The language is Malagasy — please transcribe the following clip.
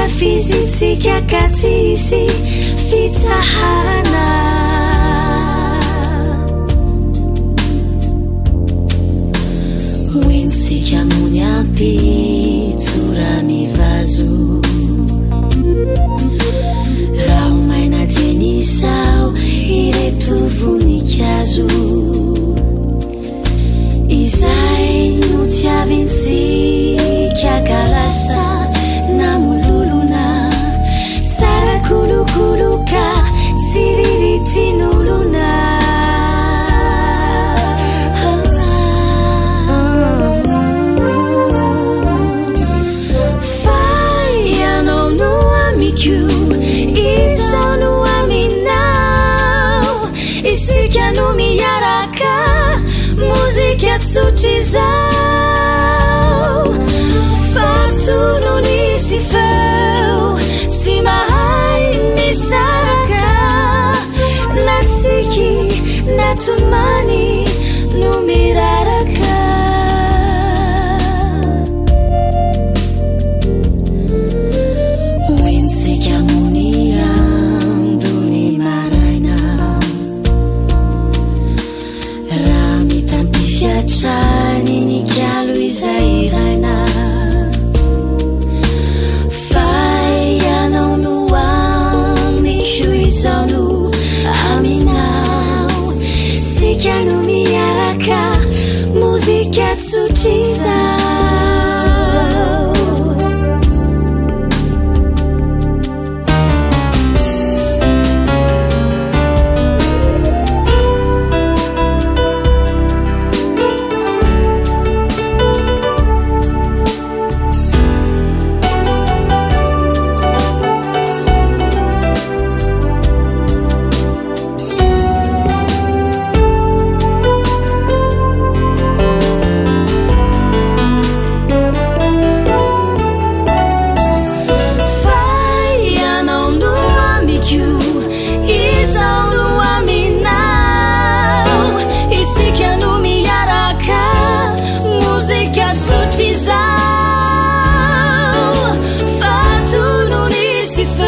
fizintsika ka tsisy fitsahana hoentsika mony ampy tsora mivazo raha omaina dienisao ireto voninkazo izay no tiavintsika ka lasa namololona tsara kolokoloka tsiriritin'olona fa ianao no amiko izao no aminao isika no miaraka muzika tsotra izao fatonony sy feo tsy mahay misaraka na tsiky na tomany no miraraka hoentsika mony andony maraina raha mitampifiatrany ny kialo izay iraina fa ianao no amiko izao no aminao sika no miaraka muzika tsotra izao Fatu non si fa